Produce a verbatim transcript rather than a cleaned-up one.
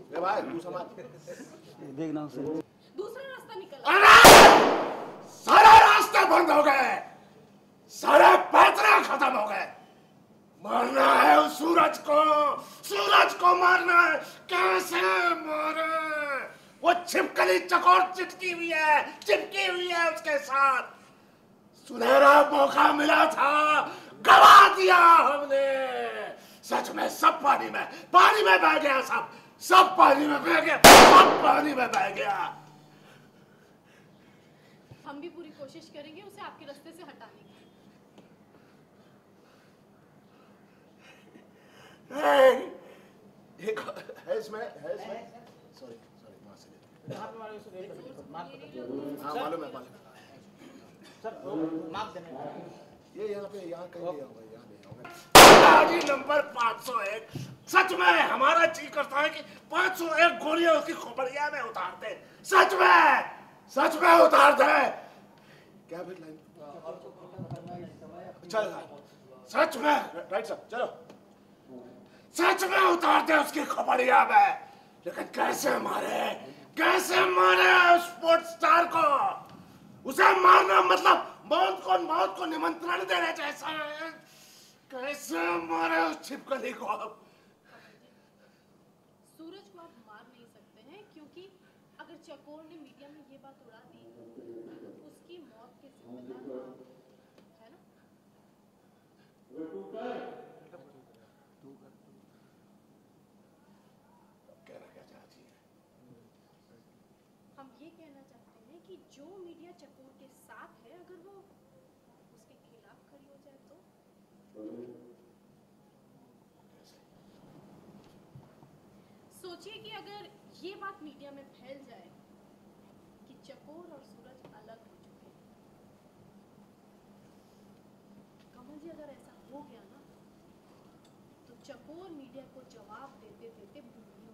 ये भाई तू समझ देखना उसे। दूसरा रास्ता निकल। अरे सारे रास्ते बंद हो गए, सारे पैतरे खत्म हो गए। मारना है उस सूरज को, सूरज को मारना है। कैसे मारे? वो छिपकली चकोर चिटकी हुई है, चिपकी हुई है उसके साथ। सुनहरा मौका मिला था, गवा दिया हमने। सच में सब पानी में, पानी में बह गया, सब सब पानी में बह गया, सब पानी में बह गया। हम भी पूरी कोशिश करेंगे उसे आपके रास्ते से हटाने की। है इसमें, है इसमें। सॉरी सॉरी मां से यहाँ पे हमारे उसे देख माफ कर। हाँ मालूम है, मालूम है। सर माफ देना। ये यहाँ पे, यहाँ कहीं नहीं होगा, यहाँ नहीं होगा। गाड़ी नंबर पाँच सौ एक। सच में हमारा जी करता है कि पाँच सौ एक गोलियां उसकी खोपड़िया में उतार दे। सच में, सच में उतार दे। क्या फिर लाइन? चल सच में, राइट सर, चलो। सच में उतार दे उसकी खोपड़िया में। लेकिन कैसे मारे, कैसे मारे उस स्पोर्ट्स स्टार को? उसे मारना मतलब मौत को, मौत को निमंत्रण देने जैसा है। कैसे मारे उस छिपकली को? सूरज को आप मार नहीं सकते हैं, क्योंकि अगर चकोर ने मीडिया में ये बात उड़ा दी तो उसकी मौत के जिम्मेदार है ना? कहना क्या चाहती है? हम ये कहना चाहते हैं कि जो मीडिया चकोर के साथ है, अगर वो उसके खिलाफ खड़ी हो जाए तो? सोचिए कि अगर ये बात मीडिया में फैल जाए कि चकोर और सूरज अलग हो चुके हैं, कमल जी अगर ऐसा हो गया ना तो चकोर मीडिया को जवाब देते देते भूल